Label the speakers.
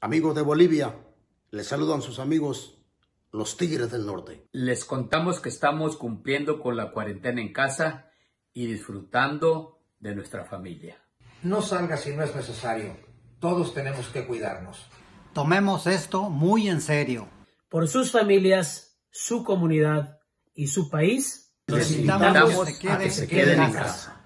Speaker 1: Amigos de Bolivia, les saludan sus amigos, los Tigres del Norte.
Speaker 2: Les contamos que estamos cumpliendo con la cuarentena en casa y disfrutando de nuestra familia.
Speaker 3: No salga si no es necesario. Todos tenemos que cuidarnos.
Speaker 4: Tomemos esto muy en serio.
Speaker 5: Por sus familias, su comunidad y su país,
Speaker 2: Les invitamos a que se queden en casa.